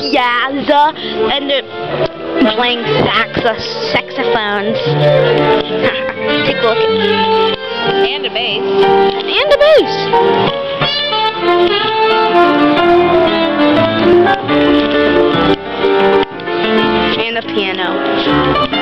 Yes, and they're playing saxophones. Take a look. And a bass. And a bass. And a piano.